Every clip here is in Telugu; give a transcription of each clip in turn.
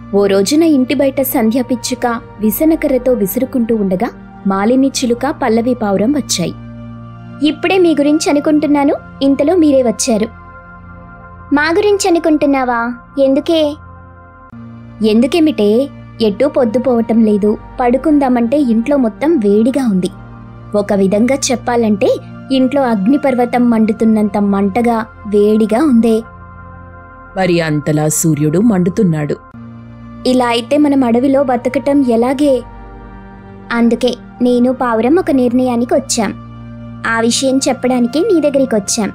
ఓ రోజున ఇంటి బయట సంధ్య పిచ్చుక విసనకర్రతో విసురుకుంటూ ఉండగా మాలిని చిలుక పల్లవి పావురం వచ్చాయి. ఇప్పుడే మీ గురించి అనుకుంటున్నాను, ఇంతలో మీరే వచ్చారు. మా గురించి అనుకుంటున్నావా? ఎందుకే? ఎందుకేమిటే, ఎటూ పొద్దుపోవటం లేదు, పడుకుందామంటే ఇంట్లో మొత్తం వేడిగా ఉంది. ఒక విధంగా చెప్పాలంటే ఇంట్లో అగ్నిపర్వతం మండుతున్నంత మంటగా వేడిగా ఉందే. మరి అంతలా సూర్యుడు మండుతున్నాడు. ఇలా అయితే మనం అడవిలో బతకటం ఎలాగే? అందుకే నేను పావురం ఒక నిర్ణయానికి వచ్చాం. ఆ విషయం చెప్పడానికి నీ దగ్గరికి వచ్చాం.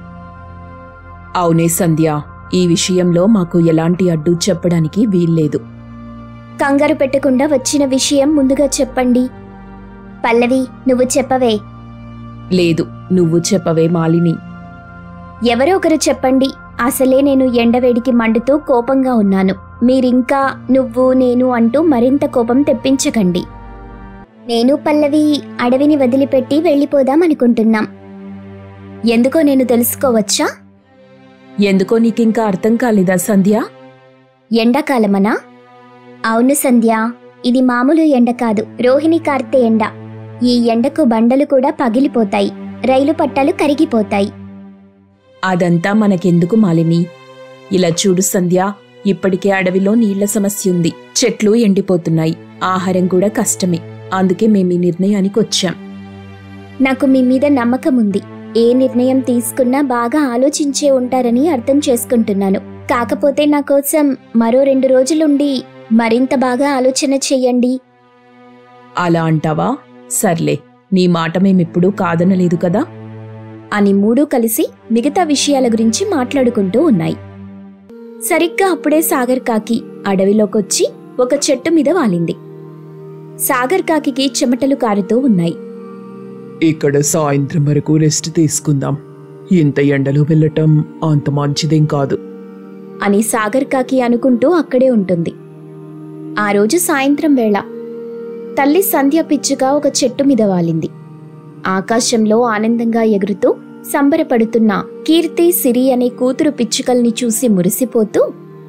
అవునే సంధ్య, ఈ విషయంలో మాకు ఎలాంటి అడ్డు చెప్పడానికి వీల్లేదు. కంగారు పెట్టకుండా వచ్చిన విషయం ముందుగా చెప్పండి. పల్లవి, నువ్వు చెప్పవే. లేదు, నువ్వు చెప్పవే మాలిని. ఎవరో ఒకరు చెప్పండి. అసలే నేను ఎండవేడికి మండుతూ కోపంగా ఉన్నాను. మీరింకా నువ్వు నేను అంటూ మరింత కోపం తెప్పించకండి. నేను పల్లవి అడవిని వదిలిపెట్టి వెళ్ళిపోదామనుకుంటున్నాం. ఎందుకో నేను తెలుసుకోవచ్చా? ఎందుకో నీకింకా అర్థం కాలేదా సంధ్య? ఎండాకాలమనా? అవును సంధ్య, ఇది మామూలు ఎండ కాదు, రోహిణి కార్తె ఎండ. ఈ ఎండకు బండలు కూడా పగిలిపోతాయి, రైలు పట్టాలు కరిగిపోతాయి. అదంతా మనకెందుకు మాలిని? ఇలా చూడు సంధ్య, ఇప్పటికే అడవిలో నీళ్ల సమస్య ఉంది, చెట్లు ఎండిపోతున్నాయి, ఆహారం కూడా కష్టమే. అందుకే మేమీ నిర్ణయానికి వచ్చాం. నాకు మీ మీద నమ్మకం ఉంది. ఏ నిర్ణయం తీసుకున్నా బాగా ఆలోచించే ఉంటారని అర్థం చేసుకుంటున్నాను. కాకపోతే నా కోసం మరో 2 రోజులుండి మరింత బాగా ఆలోచన చెయ్యండి. అలా అంటావా? సర్లే, నీ మాట మేమిప్పుడూ కాదనలేదు కదా అని మూడూ కలిసి మిగతా విషయాల గురించి మాట్లాడుకుంటూ ఉన్నాయి. సరిగ్గా అప్పుడే సాగర్ కాకి అడవిలోకొచ్చి ఒక చెట్టు మీద వాలింది. సాగర్ కాకికి చెమటలు కారుతూ ఉన్నాయి. ఇక్కడ సాయంత్రం వరకు రెస్ట్ తీసుకుందాం. ఇంత ఎండలో వెళ్ళటం అంత మంచిదేం కాదు అని సాగర్ కాకి అనుకుంటూ అక్కడే ఉంటుంది. ఆ రోజు సాయంత్రం వేళ తల్లి సంధ్య పిచ్చుక ఒక చెట్టు మీద వాలింది. ఆకాశంలో ఆనందంగా ఎగురుతూ సంబరపడుతున్న కీర్తి, సిరి అనే కూతురు పిచ్చుకల్ని చూసి మురిసిపోతూ,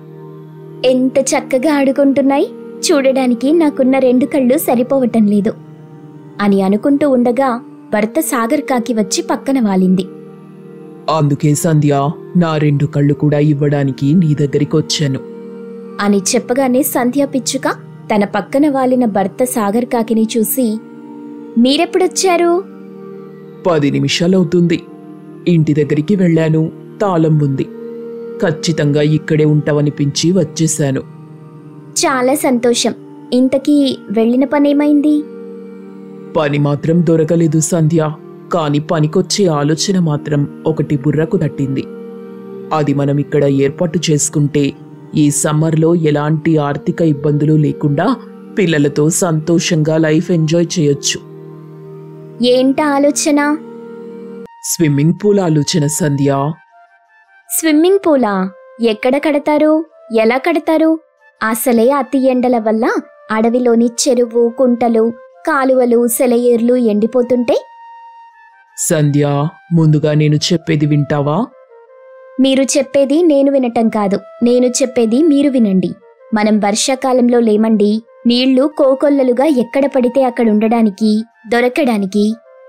ఎంత చక్కగా ఆడుకుంటున్నాయి, చూడడానికి నాకున్న 2 కళ్ళు సరిపోవటం లేదు అని అనుకుంటూ ఉండగా భర్త సాగర్ కాకి వచ్చి పక్కన వాలింది. అందుకే సంధ్య, నా 2 కళ్ళు కూడా ఇవ్వడానికి నీ దగ్గరికొచ్చాను అని చెప్పగానే సంధ్య పిచ్చుక తన పక్కన వాలిన భర్త సాగర్ కాకిని చూసి, మీరెప్పుడొచ్చారు? 10 నిమిషాలవుతుంది. ఇంటి దగ్గరికి వెళ్ళాను, తాళం ఉంది. ఖచ్చితంగా ఇక్కడే ఉంటావనిపించి వచ్చేశాను. చాలా సంతోషం. ఇంతకీ వెళ్ళిన పనేమైంది? పని మాత్రం దొరకలేదు సంధ్య, కాని పనికొచ్చే ఆలోచన మాత్రం ఒకటి బుర్రకు తట్టింది. అది మనం ఇక్కడ ఏర్పాటు చేసుకుంటే ఈ సమ్మర్లో ఎలాంటి ఆర్థిక ఇబ్బందులు లేకుండా పిల్లలతో సంతోషంగా లైఫ్ ఎంజాయ్ చేయొచ్చు. ఏంటా ఆలోచన? స్విమ్మింగ్ పూల్ ఆలోచన సంధ్య. స్విమ్మింగ్ పూలా? ఎక్కడ కడతారు? ఎలా కడతారు? అసలే అతి ఎండల వల్ల అడవిలోని చెరువు, కుంటలు, కాలువలు, సెలయేర్లు ఎండిపోతుంటే. సంధ్య, ముందుగా నేను చెప్పేది వింటావా? మీరు చెప్పేది నేను వినటం కాదు, నేను చెప్పేది మీరు వినండి. మనం వర్షాకాలంలో లేమండి, నీళ్లు కోకొల్లలుగా ఎక్కడ పడితే అక్కడుండడానికి, దొరకడానికి.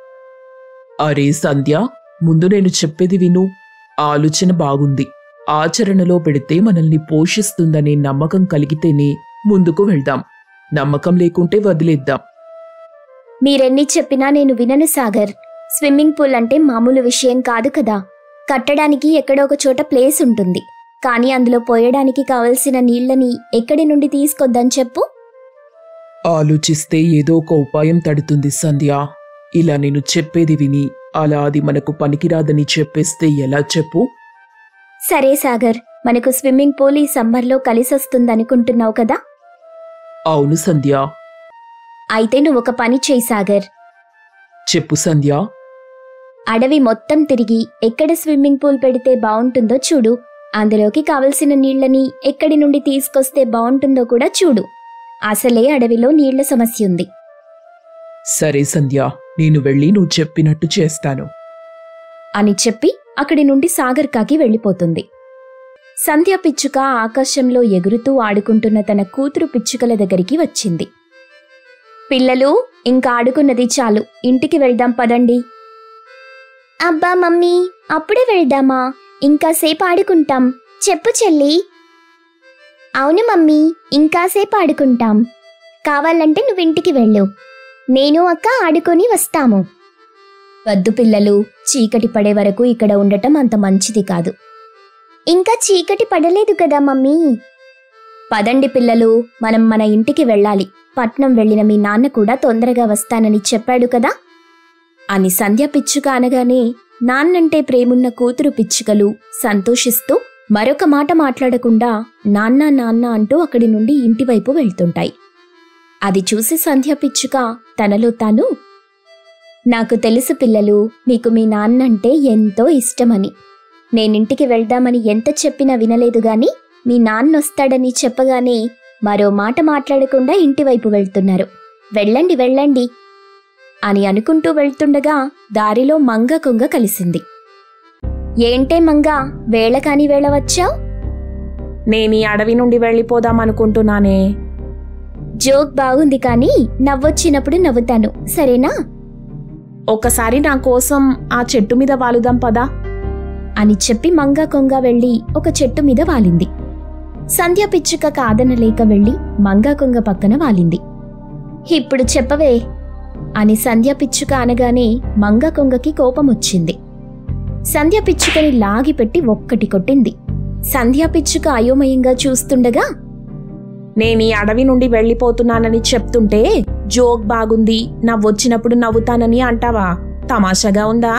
అరే సంధ్య, ముందు నేను చెప్పేది విను. ఆలోచన బాగుంది, ఆచరణలో పెడితే మనల్ని పోషిస్తుందనే నమ్మకం కలిగితేనే ముందుకు వెళ్దాం. నమ్మకం లేకుంటే వదిలేద్దాం. మీరెన్ని చెప్పినా నేను వినను సాగర్. స్విమ్మింగ్ పూల్ అంటే మామూలు విషయం కాదు కదా. కట్టడానికి ఎక్కడో ఒక చోట ప్లేస్ ఉంటుంది, కానీ అందులో పోయడానికి కావలసిన నీళ్లని ఎక్కడి నుండి తీసుకొద్దని చెప్పు. ఆలోచిస్తే ఏదో ఒక ఉపాయం తడుతుంది సంధ్య. ఇలా నేను చెప్పేది విని అలా అది మనకు పనికిరాదని చెప్పేస్తే ఎలా చెప్పు? సరే సాగర్, మనకు స్విమ్మింగ్ పూల్ ఈ సమ్మర్లో కలిసొస్తుందనుకుంటున్నావు కదా? అవును సంధ్య. అయితే నువ్వొక పని చేయి సాగర్. చెప్పు సంధ్య. అడవి మొత్తం తిరిగి ఎక్కడ స్విమ్మింగ్ పూల్ పెడితే బావుంటుందో చూడు. అందులోకి కావలసిన నీళ్లని ఎక్కడి నుండి తీసుకొస్తే బావుంటుందో కూడా చూడు. అసలే అడవిలో నీళ్ల సమస్య ఉంది. సరే సంధ్య, నేను వెళ్ళి నువ్వు చెప్పినట్టు చేస్తాను అని చెప్పి అక్కడి నుండి సాగర్ కాకి వెళ్ళిపోతుంది. సంధ్య పిచ్చుక ఆకాశంలో ఎగురుతూ ఆడుకుంటున్న తన కూతురు పిచ్చుకల దగ్గరికి వచ్చింది. పిల్లలు, ఇంకా ఆడుకున్నది చాలు, ఇంటికి వెళ్దాం పదండి. అబ్బా మమ్మీ, అప్పుడే వెళ్దామా? ఇంకాసేపు ఆడుకుంటాం. చెప్పు చెల్లి. అవును మమ్మీ, ఇంకాసేపు ఆడుకుంటాం. కావాలంటే నువ్వింటికి వెళ్ళు, నేను అక్క ఆడుకొని వస్తాము. వద్దు పిల్లలు, చీకటి పడే వరకు ఇక్కడ ఉండటం అంత మంచిది కాదు. ఇంకా చీకటి పడలేదు కదా మమ్మీ. పదండి పిల్లలు, మనం మన ఇంటికి వెళ్ళాలి. పట్నం వెళ్ళిన మీ నాన్న కూడా తొందరగా వస్తానని చెప్పాడు కదా అని సంధ్య పిచ్చుక అనగానే నాన్నంటే ప్రేమున్న కూతురు పిచ్చుకలు సంతోషిస్తూ మరొక మాట మాట్లాడకుండా నాన్న నాన్న అంటూ అక్కడి నుండి ఇంటివైపు వెళ్తుంటాయి. అది చూసి సంధ్య పిచ్చుక తనలో తాను, నాకు తెలుసు పిల్లలు, మీకు మీ నాన్నంటే ఎంతో ఇష్టమని. నేనింటికి వెళ్దామని ఎంత చెప్పినా వినలేదు గాని మీ నాన్నొస్తాడని చెప్పగానే మరో మాట మాట్లాడకుండా ఇంటివైపు వెళ్తున్నారు. వెళ్ళండి వెళ్ళండి అని అనుకుంటూ వెళ్తుండగా దారిలో మంగ కొంగ కలిసింది. ఏంటే మంగ, వేళ కాని వేళ వచ్చావు? నేనీ అడవి నుండి వెళ్ళిపోదామనుకుంటున్నానే. జోక్ బాగుంది కానీ నవ్వొచ్చినప్పుడు నవ్వుతాను, సరేనా? ఒకసారి నా కోసం ఆ చెట్టు మీద వాలుదాం పదా అని చెప్పి మంగ కొంగ వెళ్లి ఒక చెట్టు మీద వాలింది. సంధ్య పిచ్చుక కాదనలేక వెళ్లి మంగ కొంగ పక్కన వాలింది. ఇప్పుడు చెప్పవే అని సంధ్య పిచ్చుక అనగానే మంగ కొంగకి కోపమొచ్చింది. సంధ్య పిచ్చుకని లాగిపెట్టి ఒక్కటి కొట్టింది. సంధ్య పిచ్చుక అయోమయంగా చూస్తుండగా, నేనీ అడవి నుండి వెళ్ళిపోతున్నానని చెప్తుంటే జోక్ బాగుంది, నవ్వొచ్చినప్పుడు నవ్వుతానని అంటావా? తమాషాగా ఉందా?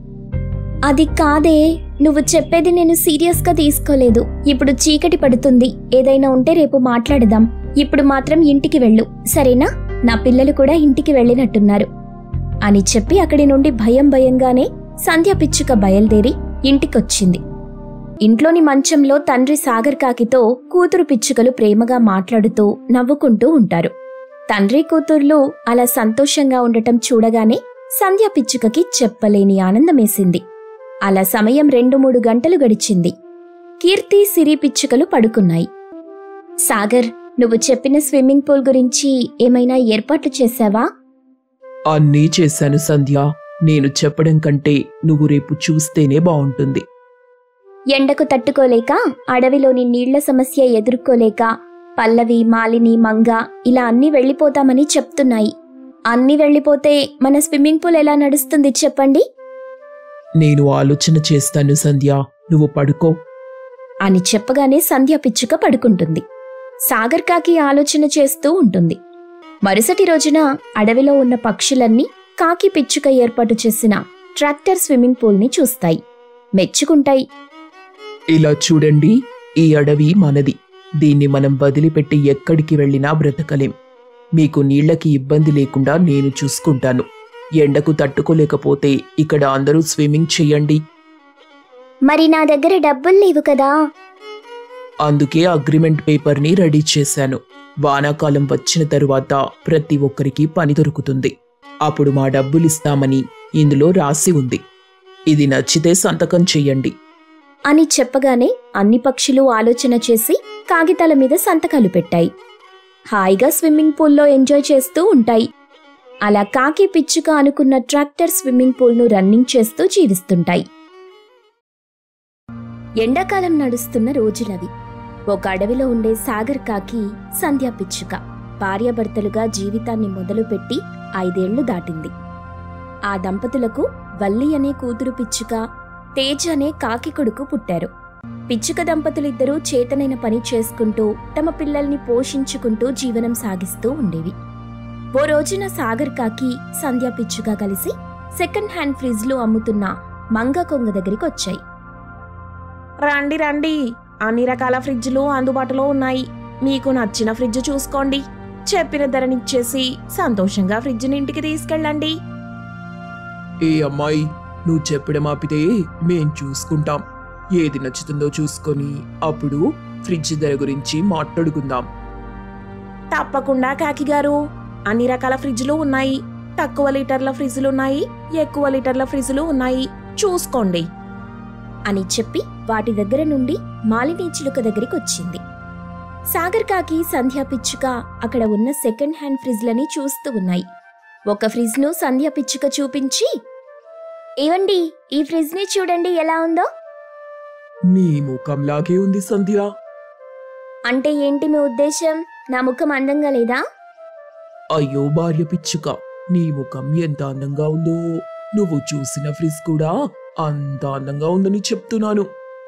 అది కాదే, నువ్వు చెప్పేది నేను సీరియస్గా తీసుకోలేదు. ఇప్పుడు చీకటి పడుతుంది, ఏదైనా ఉంటే రేపు మాట్లాడదాం. ఇప్పుడు మాత్రం ఇంటికి వెళ్ళు, సరేనా? నా పిల్లలు కూడా ఇంటికి వెళ్ళినట్టున్నారు అని చెప్పి అక్కడి నుండి భయంగానే సంధ్య పిచ్చుక బయలుదేరి ఇంటికొచ్చింది. ఇంట్లోని మంచంలో తండ్రి సాగర్ కాకితో కూతురు పిచ్చుకలు ప్రేమగా మాట్లాడుతూ నవ్వుకుంటూ ఉంటారు. తండ్రి కూతుర్లు అలా సంతోషంగా ఉండటం చూడగానే సంధ్య పిచ్చుకకి చెప్పలేని ఆనందమేసింది. అలా సమయం 2-3 గంటలు గడిచింది. కీర్తి, సిరి పిచ్చుకలు పడుకున్నాయి. సాగర్, నువ్వు చెప్పిన స్విమ్మింగ్ పూల్ గురించి ఏమైనా ఏర్పాట్లు చేశావా? అన్నీ చేశాను సంధ్య. నేను చెప్పడం కంటే నువ్వు రేపు చూస్తేనే బావుంటుంది. ఎండకు తట్టుకోలేక, అడవిలోని నీళ్ల సమస్య ఎదుర్కోలేక పల్లవి, మాలిని, మంగ ఇలా అన్నీ వెళ్ళిపోతామని చెప్తున్నాయి. అన్నీ వెళ్ళిపోతే మన స్విమ్మింగ్ పూల్ ఎలా నడుస్తుంది చెప్పండి? నేను ఆలోచన చేస్తాను సంధ్య, నువ్వు పడుకో అని చెప్పగానే సంధ్య పిచ్చుక పడుకుంటుంది. సాగర్ కాకి ఆలోచన చేస్తూ ఉంటుంది. మరుసటి రోజున అడవిలో ఉన్న పక్షులన్నీ కాకి పిచ్చుక ఏర్పాటు చేసిన ట్రాక్టర్ స్విమ్మింగ్ పూల్ని చూస్తాయి, మెచ్చుకుంటాయి. ఇలా చూడండి, ఈ అడవి మనది. దీన్ని మనం వదిలిపెట్టి ఎక్కడికి వెళ్ళినా బ్రతకలేం. మీకు నీళ్లకి ఇబ్బంది లేకుండా నేను చూసుకుంటాను. ఎండకు తట్టుకోలేకపోతే ఇక్కడ అందరూ స్విమ్మింగ్ చెయ్యండి. మరి నా దగ్గర డబ్బులు లేవు కదా. అందుకే అగ్రిమెంట్ పేపర్ని రెడీ చేశాను. వానాకాలం వచ్చిన తరువాత ప్రతి ఒక్కరికి పని దొరుకుతుంది. అప్పుడు మా డబ్బులిస్తామని ఇందులో రాసి ఉంది. ఇది నచ్చితే సంతకం చెయ్యండి అని చెప్పగానే అన్ని పక్షులు ఆలోచన చేసి కాగితాల మీద సంతకాలు పెట్టాయి. హాయిగా స్విమ్మింగ్ పూల్లో ఎంజాయ్ చేస్తూ ఉంటాయి. అలా కాకి పిచ్చుక అనుకున్న ట్రాక్టర్ స్విమ్మింగ్ పూల్ను రన్నింగ్ చేస్తూ జీవిస్తుంటాయి. ఎండాకాలం నడుస్తున్న రోజులవి. ఒక అడవిలో ఉండే సాగర్ కాకి, సంధ్య పిచ్చుక భార్యాభర్తలుగా జీవితాన్ని మొదలుపెట్టి 5 ఏళ్లు దాటింది. ఆ దంపతులకు వల్లి అనే కూతురు పిచ్చుక, తేజ్ అనే కాకి కొడుకు పుట్టారు. పిచ్చుక దంపతులిద్దరూ చేతనైన పని చేసుకుంటూ తమ పిల్లల్ని పోషించుకుంటూ జీవనం సాగిస్తూ ఉండేవి. ఓ రోజున సాగర్ కాకి, సంధ్య పిచ్చుక కలిసి సెకండ్ హ్యాండ్ ఫ్రిడ్జ్లు అమ్ముతున్న మంగ కొంగ దగ్గరికి వచ్చాయి. రండి రండి, అన్ని రకాల ఫ్రిడ్జ్లు అందుబాటులో ఉన్నాయి. మీకు నచ్చిన ఫ్రిడ్జ్ చూసుకోండి. చెప్పిన ధరనిచ్చేసి సంతోషంగా ఫ్రిడ్జ్ని ఇంటికి తీసుకెళ్ళండి. ఏ అమ్మాయి, నువ్వు చెప్పడం ఆపితే మేం చూసుకుంటాం. ఏది నచ్చుతుందో చూసుకొని అప్పుడు ఫ్రిడ్జ్ ధర గురించి మాట్లాడుకుందాం. తప్పకుండా కాకి గారు, అన్ని రకాల ఫ్రిడ్జ్లు ఉన్నాయి. తక్కువ లీటర్ల ఫ్రిడ్జ్లు ఉన్నాయి, ఎక్కువ లీటర్ల ఫ్రిడ్జ్లు ఉన్నాయి. చూసుకోండి. అని చెప్పి వాటి దగ్గర నుండి మాలిని చిలుక దగ్గరికి వచ్చింది. సాగర్ కాకి, సంధ్యా పిచ్చుక అక్కడ ఉన్న సెకండ్ హ్యాండ్ ఫ్రిజ్లని చూస్తూ ఉన్నాయి. ఒక ఫ్రిజ్ను సంధ్యా పిచ్చుక చూపించి, ఏవండి, ఈ ఫ్రిజ్ని చూడండి ఎలా ఉందో. నీ ముఖంలాగే ఉంది సంధ్య. అంటే ఏంటి మీ ఉద్దేశం? నా ముఖం అందంగా లేదా? అయ్యో భార్య పిచ్చుక, నీ ముఖం ఎంత అందంగా ఉందో, నువ్వు చూసిన ఫ్రిజ్ కూడా అంత అందంగా ఉందని చెప్తున్నాను.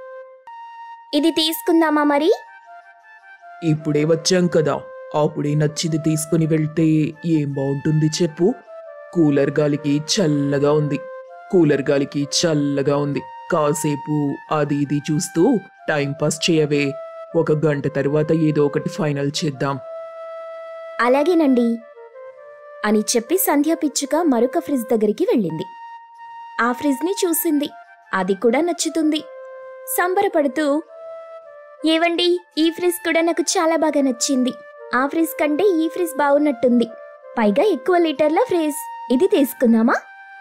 ఇది తీసుకుందామా మరి? ఇప్పుడే వచ్చాం కదా, అప్పుడే నచ్చింది తీసుకుని వెళ్తే ఏం బాగుంటుంది చెప్పు? కూలర్ గాలికి చల్లగా ఉంది, కూలర్ గాలికి చల్లగా ఉంది. కాసేపు అది ఇది చూస్తూ టైంపాస్ చేయవే. 1 గంట తర్వాత ఏదో ఒకటి ఫైనల్ చేద్దాం. అలాగేనండి అని చెప్పి సంధ్యా పిచ్చుక మరొక ఫ్రిజ్ దగ్గరికి వెళ్ళింది. ఆ ఫ్రిజ్ని చూసింది. అది కూడా నచ్చుతుంది. సంబరపడుతూ, ఏవండి, ఈ ఫ్రిజ్ కూడా నాకు చాలా బాగా నచ్చింది. ఆ ఫ్రిజ్ కంటే ఈ ఫ్రిజ్ బాగున్నట్టుంది. పైగా ఎక్కువ లీటర్ల ఫ్రిజ్. ఇది తీసుకుందామా?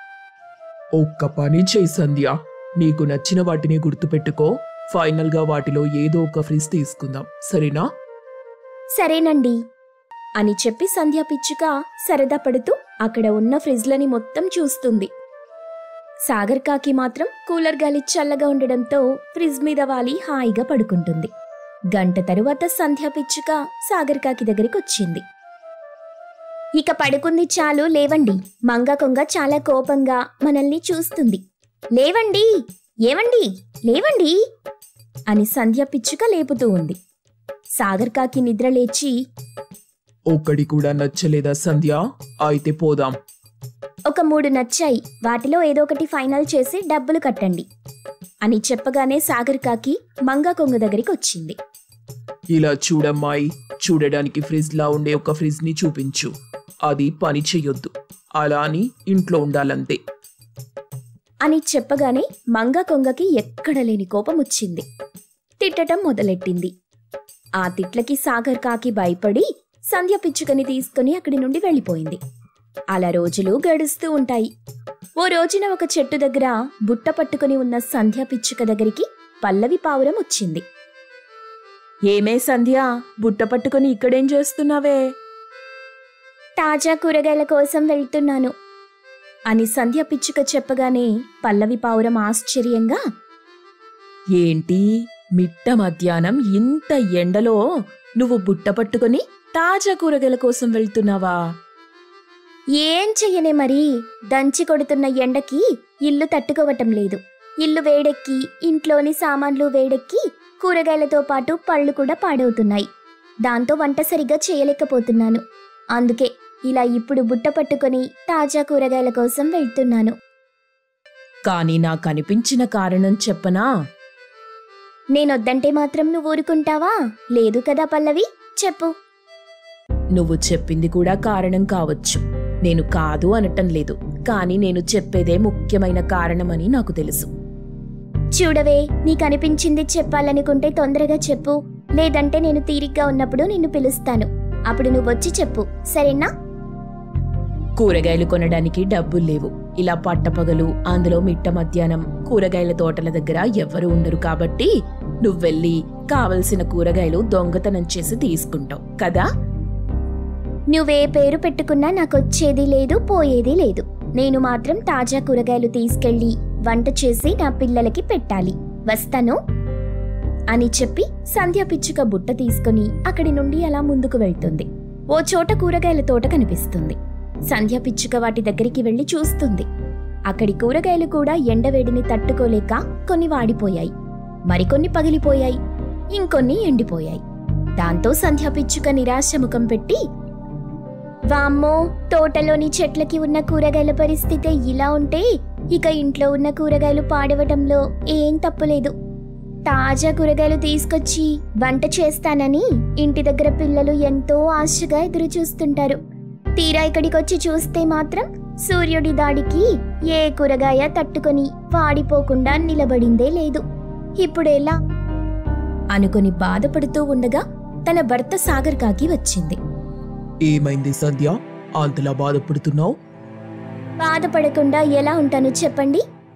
ఒక్క పని చేయి సంధ్య, నీకు నచ్చిన వాటిని గుర్తుపెట్టుకో. ఫైనల్గా వాటిలో ఏదో ఒక ఫ్రిజ్ తీసుకుందాం, సరేనా? సరేనండి అని చెప్పి సంధ్యా పిచ్చుక సరదా పడుతూ అక్కడ ఉన్న ఫ్రిజ్లని మొత్తం చూస్తుంది. సాగర్ కాకి మాత్రం కూలర్ గాలి చల్లగా ఉండడంతో ఫ్రిజ్ మీద వాలి హాయిగా పడుకుంటుంది. గంట తరువాత సంధ్యా పిచ్చుక సాగర్ కాకి దగ్గరికి వచ్చింది. ఇక పడుకుంది చాలు, లేవండి. మంగ కొంగ చాలా కోపంగా మనల్ని చూస్తుంది. లేవండి, ఏవండి, లేవండి అని సంధ్యా పిచ్చుక లేపుతూ ఉంది. సాగర్ కాకి నిద్ర లేచి, ఒక్కడి కూడా నచ్చలేదా సంధ్య? అయితే పోదాం. ఒక 3 నచ్చాయి, వాటిలో ఏదో ఒకటి ఫైనల్ చేసి డబ్బులు కట్టండి అని చెప్పగానే సాగర్ కాకి మంగ కొంగ దగ్గరికి వచ్చింది. ఇలా చూడమ్మాయి, చూడడానికి ఫ్రిజ్ లా ఉండే ఒక ఫ్రిజ్ ని చూపించు. అది పని చెయ్యొద్దు, అలా అని ఇంట్లో ఉండాలంతే అని చెప్పగానే మంగ కొంగకి ఎక్కడ లేని కోపం వచ్చింది. తిట్టటం మొదలెట్టింది. ఆ తిట్లకి సాగర్ కాకి భయపడి సంధ్య పిచ్చుకని తీసుకుని అక్కడి నుండి వెళ్ళిపోయింది. అలా రోజులు గడుస్తూ ఉంటాయి. ఓ రోజున ఒక చెట్టు దగ్గర బుట్ట పట్టుకుని ఉన్న సంధ్య పిచ్చుక దగ్గరికి పల్లవి పావురం వచ్చింది. ఏమే సంధ్య, బుట్ట పట్టుకుని ఇక్కడేం చేస్తున్నావే? తాజా కూరగాయల కోసం వెళ్తున్నాను అని సంధ్య పిచ్చుక చెప్పగానే పల్లవి పావురం ఆశ్చర్యంగా, ఏంటి, మిట్ట మధ్యాహ్నం ఇంత ఎండలో నువ్వు బుట్ట పట్టుకుని తాజా కూరగాయల కోసం వెళ్తున్నావా? ఏం చెయ్యనే మరి, దంచి కొడుతున్న ఎండకి ఇల్లు తట్టుకోవటం లేదు. ఇల్లు వేడెక్కి, ఇంట్లోని సామాన్లు వేడెక్కి, కూరగాయలతో పాటు పళ్ళు కూడా పాడవుతున్నాయి. దాంతో వంట సరిగ్గా చేయలేకపోతున్నాను. అందుకే ఇలా ఇప్పుడు బుట్ట పట్టుకొని తాజా కూరగాయల కోసం వెళ్తున్నాను. కానీ నాకనిపించిన కారణం చెప్పనా? నేనొద్దంటే మాత్రం నువ్వు ఊరుకుంటావా? లేదు కదా పల్లవి, చెప్పు. నువ్వు చెప్పింది కూడా కారణం కావచ్చు, నేను కాదు అనటం లేదు. కానీ నేను చెప్పేదే ముఖ్యమైన కారణమని నాకు తెలుసు. చూడవే, నీకనిపించింది చెప్పాలనుకుంటే తొందరగా చెప్పు. లేదంటే నేను తీరిగ్గా ఉన్నప్పుడు నిన్ను పిలుస్తాను. అప్పుడు నువ్వొచ్చి చెప్పు, సరేనా? కూరగాయలు కొనడానికి డబ్బులు లేవు. ఇలా పట్టపగలు, అందులో మిట్ట మధ్యాహ్నం కూరగాయల తోటల దగ్గర ఎవ్వరూ ఉండరు. కాబట్టి నువ్వెళ్ళి కావలసిన కూరగాయలు దొంగతనం చేసి తీసుకుంటావు కదా. నువ్వే పేరు పెట్టుకున్నా నాకొచ్చేది లేదు, పోయేది లేదు. నేను మాత్రం తాజా కూరగాయలు తీసుకెళ్లి వంట చేసి నా పిల్లలకి పెట్టాలి. వస్తాను అని చెప్పి సంధ్య పిచ్చుక బుట్ట తీసుకుని అక్కడి నుండి అలా ముందుకు వెళ్తుంది. ఓ చోట కూరగాయల తోట కనిపిస్తుంది. సంధ్య పిచ్చుక వాటి దగ్గరికి వెళ్లి చూస్తుంది. అక్కడి కూరగాయలు కూడా ఎండవేడిని తట్టుకోలేక కొన్ని వాడిపోయాయి, మరికొన్ని పగిలిపోయాయి, ఇంకొన్ని ఎండిపోయాయి. దాంతో సంధ్య పిచ్చుక నిరాశ ముఖం పెట్టి, వామ్మో, తోటలోని చెట్లకి ఉన్న కూరగాయల పరిస్థితి ఇలా ఉంటే ఇక ఇంట్లో ఉన్న కూరగాయలు పాడవటంలో ఏం తప్పులేదు. తాజా కూరగాయలు తీసుకొచ్చి వంట చేస్తానని ఇంటి దగ్గర పిల్లలు ఎంతో ఆశగా ఎదురు చూస్తుంటారు. తీరా ఇక్కడికొచ్చి చూస్తే మాత్రం సూర్యుడి దాడికి ఏ కూరగాయ తట్టుకొని వాడిపోకుండా నిలబడిందే లేదు. ఇప్పుడెలా అనుకుని బాధపడుతూ ఉండగా తన భర్త సాగర్ కాకి వచ్చింది. ఏమైంది సంధ్య, అంతలా బాధపడుతున్నావు? బాధపడకుండా ఎలా ఉంటాను చెప్పండి?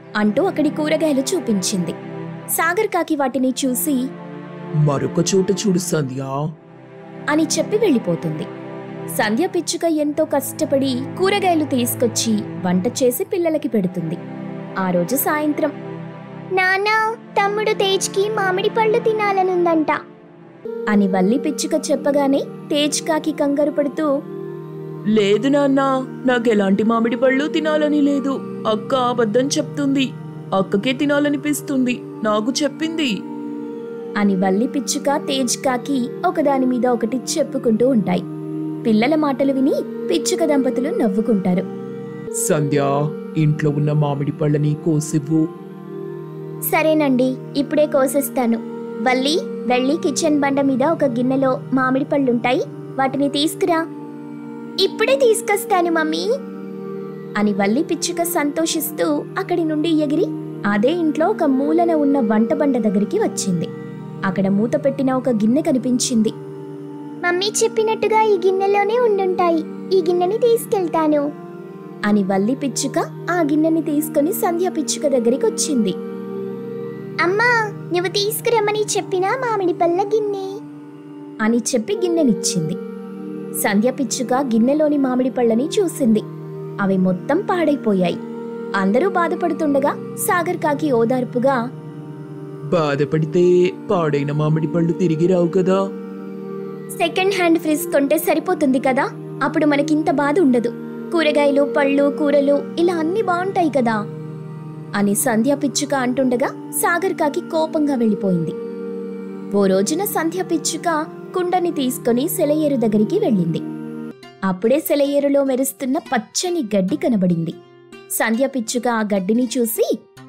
అంటూ అక్కడి కూరగాయలు చూపించింది. సాగర్ కాకి వాటిని చూసి మరొక చోట చూడు సంధ్య అని చెప్పి వెళ్ళిపోతుంది. సంధ్య పిచ్చుక ఎంతో కష్టపడి కూరగాయలు తీసుకొచ్చి వంట చేసి పిల్లలకి పెడుతుంది. ఆ రోజు సాయంత్రం, నాన్నా, తమ్ముడు తేజ్కి మామిడి పళ్ళు తినాలనుందంట అని వల్లి పిచ్చుక చెప్పగానే తేజ్ కాకి కంగారు పడుతూ, లేదు నాన్న, నాకెలాంటి మామిడి పళ్ళు తినాలని లేదు. అక్క అబద్ధం చెప్తుంది. అక్కకే తినాలనిపిస్తుంది, నాకు చెప్పింది అని వల్లి పిచ్చుక తేజ్ కాకి ఒకదాని మీద ఒకటి చెప్పుకుంటూ ఉంటాయి. పిల్లల మాటలు విని పిచ్చుక దంపతులు నవ్వుకుంటారు. సంధ్య, ఇంట్లో ఉన్న మామిడి పళ్ళని కోసివ్వు. సరేనండి, ఇప్పుడే కోసేస్తాను. వల్లి, వెళ్ళి కిచెన్ బండ మీద ఒక గిన్నెలో మామిడి పళ్ళుంటాయి, వాటిని తీసుకురా. ఇప్పుడే తీసుకొస్తాను మమ్మీ అని వల్లి పిచ్చుక సంతోషిస్తూ అక్కడి నుండి ఎగిరి అదే ఇంట్లో ఒక మూలన ఉన్న వంట బండ దగ్గరికి వచ్చింది. అక్కడ మూత పెట్టిన ఒక గిన్నె కనిపించింది. మమ్మీ చెప్పినట్టుగా ఈ గిన్నెలోనే ఉండుంటాయి, ఈ గిన్నెని తీసుకెళ్తాను అని వల్లి పిచ్చుక ఆ గిన్నెని తీసుకుని సంధ్య పిచ్చుక దగ్గరికి వచ్చింది. అమ్మా, నువ్వు తీసుకురమ్మని చెప్పినా మామిడి పళ్ళ గిన్నె అని చెప్పి గిన్నెనిచ్చింది. సంధ్య పిచ్చుక గిన్నెలోని మామిడి పళ్ళని చూసింది. అవి మొత్తం పాడైపోయాయి. అందరూ బాధపడుతుండగా సాగర్ కాకి ఓదార్పుగా, బాధపడితే పాడైన మామిడి పళ్ళు తిరిగి రావు కదా. సెకండ్ హ్యాండ్ ఫ్రిజ్ కొంటే సరిపోతుంది కదా, అప్పుడు మనకింత బాధ ఉండదు. కూరగాయలు, పళ్ళు, కూరలు ఇలా అన్ని బాగుంటాయి కదా అని సంధ్య పిచ్చుక అంటుండగా సాగర్ కాకి కోపంగా వెళ్ళిపోయింది. ఓ రోజున సంధ్య పిచ్చుక కుండని తీసుకుని సెలయేరు దగ్గరికి వెళ్ళింది. అప్పుడే సెలయేరులో మెరుస్తున్న పచ్చని గడ్డి కనబడింది. సంధ్య పిచ్చుక ఆ గడ్డిని చూసి,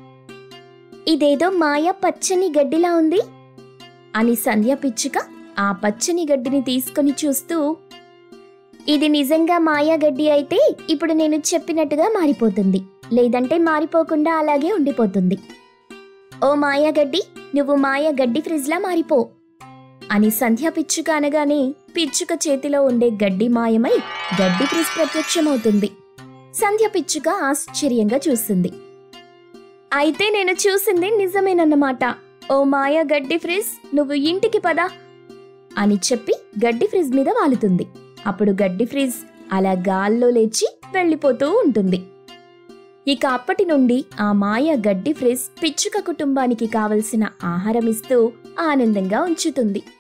ఇదేదో మాయా పచ్చని గడ్డిలా ఉంది అని సంధ్య పిచ్చుక ఆ పచ్చని గడ్డిని తీసుకుని చూస్తూ, ఇది నిజంగా మాయా గడ్డి అయితే ఇప్పుడు నేను చెప్పినట్టుగా మారిపోతుంది, లేదంటే మారిపోకుండా అలాగే ఉండిపోతుంది. ఓ మాయా గడ్డి, నువ్వు మాయా గడ్డి ఫ్రిజ్లా మారిపో అని సంధ్య పిచ్చుక అనగానే పిచ్చుక చేతిలో ఉండే గడ్డి మాయమై గడ్డి ఫ్రిజ్ ప్రత్యక్షమవుతుంది. సంధ్య పిచ్చుక ఆశ్చర్యంగా చూసింది. అయితే నేను చూసింది నిజమేనన్నమాట. ఓ మాయా గడ్డి ఫ్రిజ్, నువ్వు ఇంటికి పద అని చెప్పి గడ్డి ఫ్రిజ్ మీద వాలుతుంది. అప్పుడు గడ్డి ఫ్రిజ్ అలా గాల్లో లేచి వెళ్ళిపోతూ ఉంటుంది. ఇక అప్పటి నుండి ఆ మాయా గడ్డి ఫ్రిజ్ పిచ్చుక కుటుంబానికి కావలసిన ఆహారం ఇస్తూ ఆనందంగా ఉంచుతుంది.